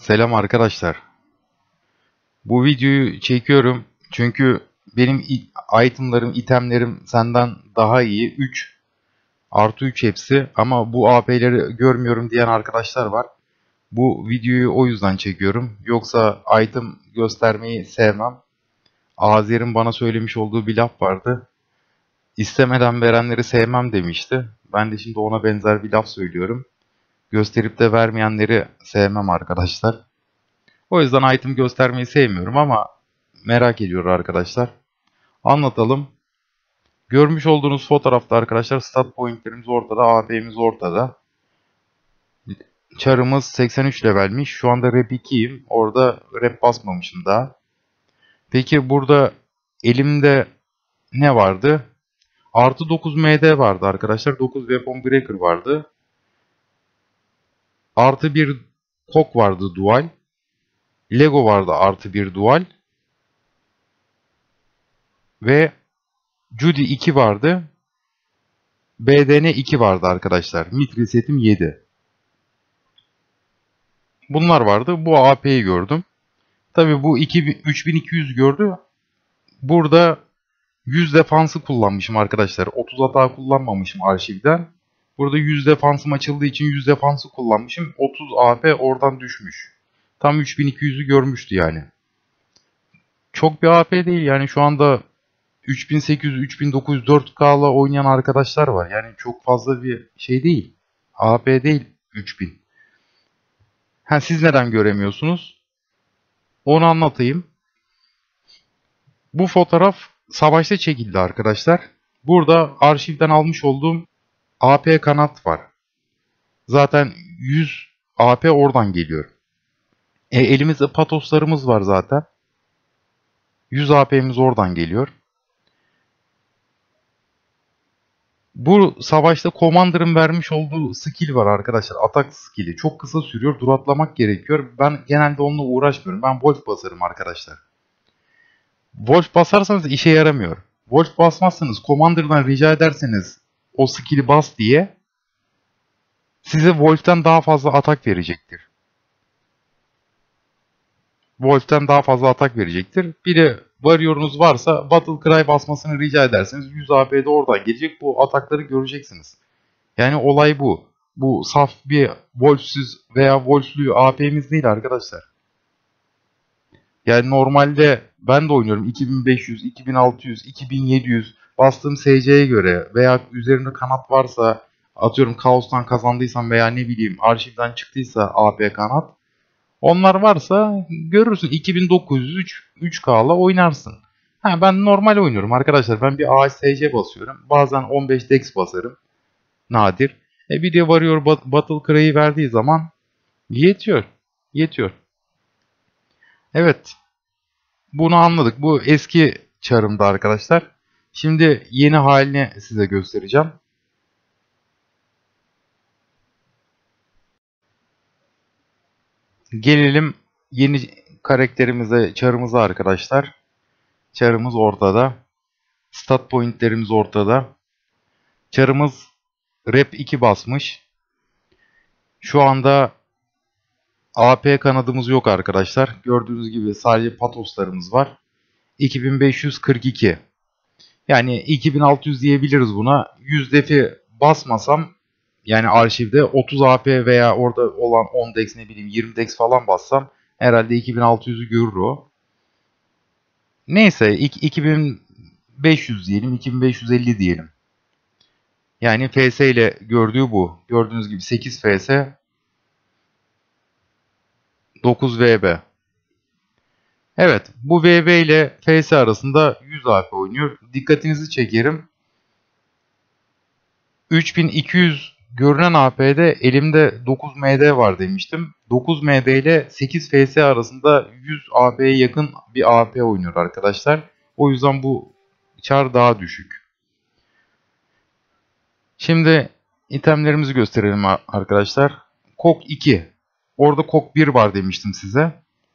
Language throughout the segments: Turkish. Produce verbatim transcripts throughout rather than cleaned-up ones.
Selam arkadaşlar. Bu videoyu çekiyorum çünkü benim itemlarım, itemlerim senden daha iyi. üç artı üç hepsi ama bu A P'leri görmüyorum diyen arkadaşlar var. Bu videoyu o yüzden çekiyorum. Yoksa item göstermeyi sevmem. Azer'in bana söylemiş olduğu bir laf vardı. İstemeden verenleri sevmem demişti. Ben de şimdi ona benzer bir laf söylüyorum. Gösterip de vermeyenleri sevmem arkadaşlar. O yüzden item göstermeyi sevmiyorum ama merak ediyor arkadaşlar. Anlatalım. Görmüş olduğunuz fotoğrafta arkadaşlar stat pointlerimiz ortada, A P'miz ortada. Char'ımız seksen üç levelmiş. Şu anda rep ikiyim. Orada rep basmamışım daha. Peki burada elimde ne vardı? Artı dokuz M D vardı arkadaşlar. dokuz Weapon Breaker vardı. Artı bir kok vardı dual. Lego vardı artı bir dual. Ve Judy iki vardı. B D N iki vardı arkadaşlar. Mithril setim yedi. Bunlar vardı. Bu A P'yi gördüm. Tabi bu üç bin iki yüz gördü. Burada yüz defansı kullanmışım arkadaşlar. otuz hata kullanmamışım arşivden. Burada yüz defansım açıldığı için yüz defansı kullanmışım. otuz A P oradan düşmüş. Tam üç bin iki yüzü görmüştü yani. Çok bir A P değil yani şu anda üç bin sekiz yüz üç bin dokuz yüz dört K'la oynayan arkadaşlar var. Yani çok fazla bir şey değil. A P değil üç bin. Ha, siz neden göremiyorsunuz? Onu anlatayım. Bu fotoğraf savaşta çekildi arkadaşlar. Burada arşivden almış olduğum A P kanat var. Zaten yüz A P oradan geliyor. E, elimizde patoslarımız var zaten. yüz A P'miz oradan geliyor. Bu savaşta Commander'ın vermiş olduğu skill var arkadaşlar. Atak skill'i. Çok kısa sürüyor. Duratlamak gerekiyor. Ben genelde onunla uğraşmıyorum. Ben Wolf basarım arkadaşlar. Wolf basarsanız işe yaramıyor. Wolf basmazsanız Commander'dan rica ederseniz o skill'i bas diye size Wolf'ten daha fazla atak verecektir. Wolf'ten daha fazla atak verecektir. Bir de Warrior'unuz varsa Battle Cry basmasını rica ederseniz yüz A P'de oradan gelecek. Bu atakları göreceksiniz. Yani olay bu. Bu saf bir Wolf'süz veya Wolf'lü A P'miz değil arkadaşlar. Yani normalde ben de oynuyorum iki bin beş yüz, iki bin altı yüz, iki bin yedi yüz bastığım S C'ye göre veya üzerinde kanat varsa atıyorum Kaos'tan kazandıysam veya ne bileyim arşivden çıktıysa A P kanat. Onlar varsa görürsün iki bin dokuz yüz üç, üç K'la oynarsın. Ha, ben normal oynuyorum arkadaşlar. Ben bir A S C basıyorum. Bazen on beş Dex basarım. Nadir. E bir de Warrior Battle Cry'ı verdiği zaman yetiyor. Yetiyor. Evet. Bunu anladık. Bu eski çarımda arkadaşlar. Şimdi yeni halini size göstereceğim. Gelelim yeni karakterimize, çarımıza arkadaşlar. Çarımız ortada. Stat pointlerimiz ortada. Çarımız rep iki basmış. Şu anda A P kanadımız yok arkadaşlar. Gördüğünüz gibi sadece patoslarımız var. iki bin beş yüz kırk iki. Yani iki bin altı yüz diyebiliriz buna. yüz defi basmasam yani arşivde otuz A P veya orada olan on Dex ne bileyim yirmi Dex falan bassam herhalde iki bin altı yüzü görür o. Neyse iki bin beş yüz diyelim, iki bin beş yüz elli diyelim. Yani F S ile gördüğü bu. Gördüğünüz gibi sekiz F S, dokuz V B. Evet, bu V B ile F S arasında yüz A P oynuyor. Dikkatinizi çekerim. üç bin iki yüz görünen A P'de elimde dokuz M D var demiştim. dokuz M D ile sekiz F S arasında yüz A P'ye yakın bir A P oynuyor arkadaşlar. O yüzden bu char daha düşük. Şimdi itemlerimizi gösterelim arkadaşlar. Kok iki. Orada Kok bir var demiştim size.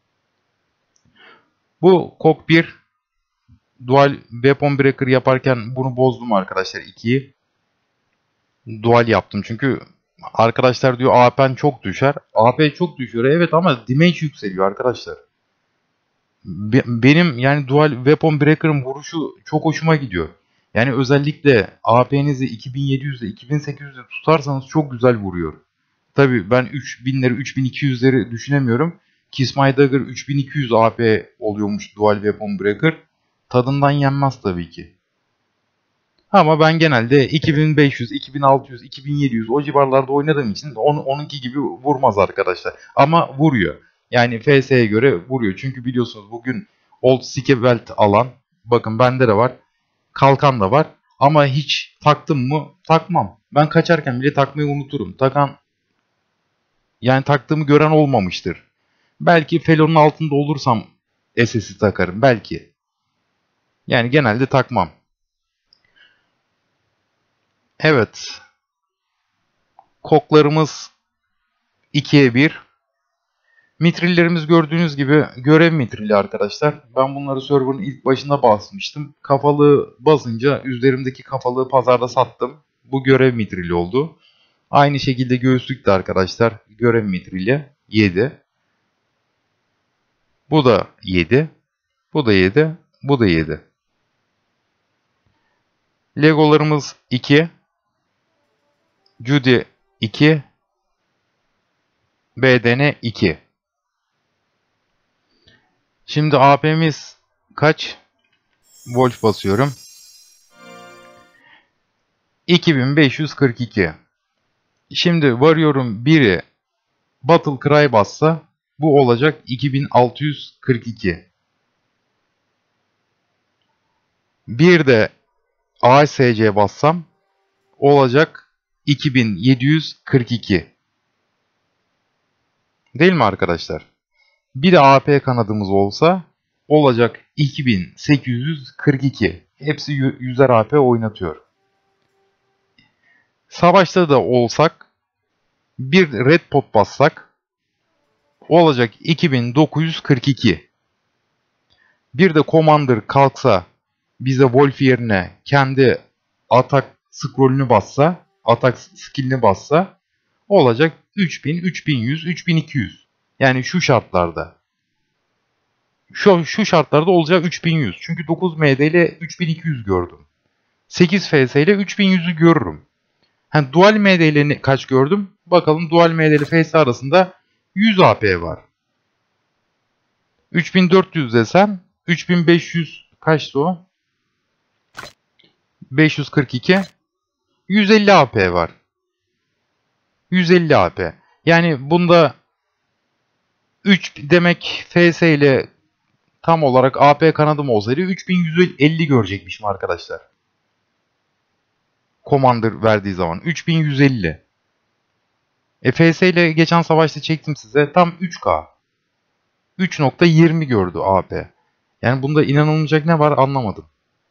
Bu Kok bir Dual Weapon Breaker yaparken bunu bozdum arkadaşlar ikiyi. Dual yaptım çünkü Arkadaşlar diyor A P'n çok düşer. A P çok düşüyor evet ama damage yükseliyor arkadaşlar. Be- benim yani Dual Weapon Breaker'ın vuruşu çok hoşuma gidiyor. Yani özellikle A P'nizi iki bin yedi yüzde iki bin sekiz yüzde tutarsanız çok güzel vuruyor. Tabii ben üç binleri üç bin iki yüzleri düşünemiyorum. Kiss My Dagger üç bin iki yüz A P oluyormuş Dual Weapon Breaker. Tadından yenmez tabii ki. Ama ben genelde iki bin beş yüz, iki bin altı yüz, iki bin yedi yüz o civarlarda oynadığım için on, onunki gibi vurmaz arkadaşlar. Ama vuruyor. Yani F S'ye göre vuruyor. Çünkü biliyorsunuz bugün Old Sticky Belt alan, bakın bende de var, kalkan da var. Ama hiç taktım mı? Takmam. Ben kaçarken bile takmayı unuturum. Takan, yani taktığımı gören olmamıştır. Belki Felon'un altında olursam S S'i takarım. Belki. Yani genelde takmam. Evet. Koklarımız ikiye bir. Mitrillerimiz gördüğünüz gibi görev mitrili arkadaşlar. Ben bunları server'ın ilk başında basmıştım. Kafalığı basınca üzerimdeki kafalığı pazarda sattım. Bu görev mitrili oldu. Aynı şekilde göğüslük de arkadaşlar görev mitrili yedi. Bu da yedi. Bu da yedi. Bu da yedi. Legolarımız iki. Judy iki. B D N iki. Şimdi A P'miz kaç? Wolf basıyorum. iki bin beş yüz kırk iki. Şimdi varıyorum biri Battle Cry bassa bu olacak iki bin altı yüz kırk iki. Bir de A S C bassam olacak iki bin yedi yüz kırk iki. Değil mi arkadaşlar? Bir de A P kanadımız olsa olacak iki bin sekiz yüz kırk iki. Hepsi yüzer A P oynatıyor. Savaşta da olsak bir Red Pot bassak olacak iki bin dokuz yüz kırk iki. Bir de Commander kalksa bize Wolf yerine kendi atak scroll'ünü bassa, atak skill'ini bassa olacak üç bin, üç bin yüz, üç bin iki yüz. Yani şu şartlarda. Şu, şu şartlarda olacak üç bin yüz. Çünkü dokuz M D ile üç bin iki yüz gördüm. sekiz F S ile üç bin yüzü görürüm. Yani Dual M D ile kaç gördüm? Bakalım Dual M D ile F S arasında yüz A P var. üç bin dört yüz desem üç bin beş yüz kaçtı o? beş yüz kırk iki. yüz elli A P var. yüz elli A P. Yani bunda üç demek F S ile tam olarak A P kanadım olsaydı üç bin yüz elli görecekmişim arkadaşlar. Commander verdiği zaman üç bin yüz elli. E F S ile geçen savaşta çektim size tam üç K. üç nokta yirmi gördü A P. Yani bunda inanılmayacak ne var anlamadım.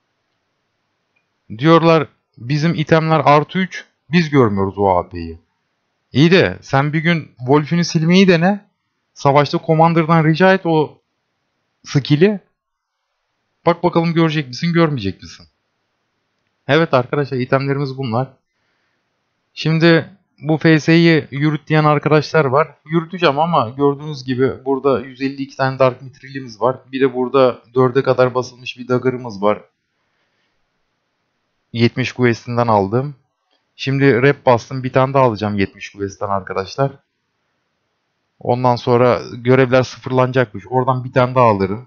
Diyorlar bizim itemler artı üç, biz görmüyoruz o A P'yi. İyi de sen bir gün Wolf'ünü silmeyi dene. Savaşta Commander'dan rica et o skill'i. Bak bakalım görecek misin, görmeyecek misin? Evet arkadaşlar, itemlerimiz bunlar. Şimdi bu F S'yi yürüt diyen arkadaşlar var. Yürüteceğim ama gördüğünüz gibi burada yüz elli iki tane Dark Mitril'imiz var. Bir de burada dörde kadar basılmış bir Dagger'ımız var. yetmiş Quest'inden aldım. Şimdi rep bastım. Bir tane daha alacağım yetmiş Quest'ten arkadaşlar. Ondan sonra görevler sıfırlanacakmış. Oradan bir tane daha alırım.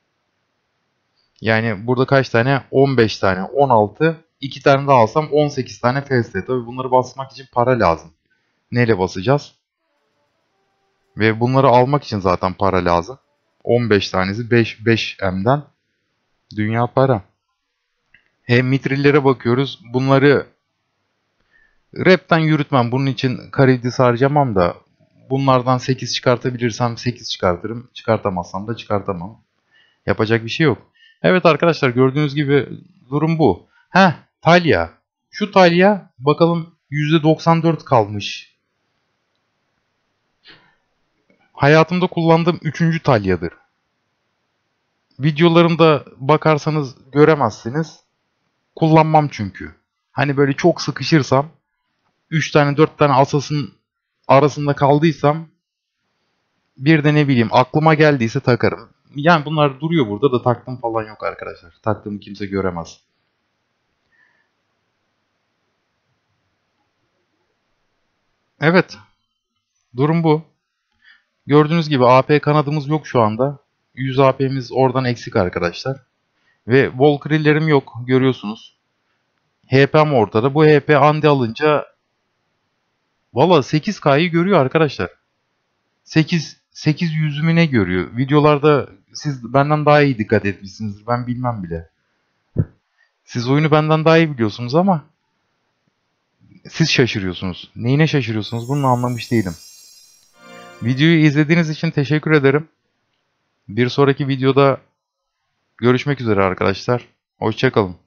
Yani burada kaç tane? on beş tane, on altı. iki tane daha alsam on sekiz tane F S. Tabii bunları basmak için para lazım. Neyle basacağız? Ve bunları almak için zaten para lazım. on beş tanesi beş, beş M'den dünya para. Hem mitrillere bakıyoruz. Bunları rep'ten yürütmem. Bunun için Karidis harcamam da bunlardan sekiz çıkartabilirsem sekiz çıkartırım. Çıkartamazsam da çıkartamam. Yapacak bir şey yok. Evet arkadaşlar, gördüğünüz gibi durum bu. Heh, Talia. Şu Talia bakalım yüzde doksan dört kalmış. Hayatımda kullandığım üçüncü Talia'dır. Videolarımda bakarsanız göremezsiniz. Kullanmam çünkü. Hani böyle çok sıkışırsam üç tane dört tane asasın arasında kaldıysam bir de ne bileyim aklıma geldiyse takarım. Yani bunlar duruyor burada da taktım falan yok arkadaşlar. Taktığımı kimse göremez. Evet, durum bu. Gördüğünüz gibi A P kanadımız yok şu anda. yüz A P'miz oradan eksik arkadaşlar. Ve Valkyrie'lerim yok görüyorsunuz. H P'm ortada. Bu H P Andi alınca valla sekiz K'yı görüyor arkadaşlar. sekiz sekiz yüzümü ne görüyor? Videolarda siz benden daha iyi dikkat etmişsinizdir. Ben bilmem bile. Siz oyunu benden daha iyi biliyorsunuz ama siz şaşırıyorsunuz. Neyine şaşırıyorsunuz? Bunu anlamış değilim. Videoyu izlediğiniz için teşekkür ederim. Bir sonraki videoda görüşmek üzere arkadaşlar. Hoşça kalın.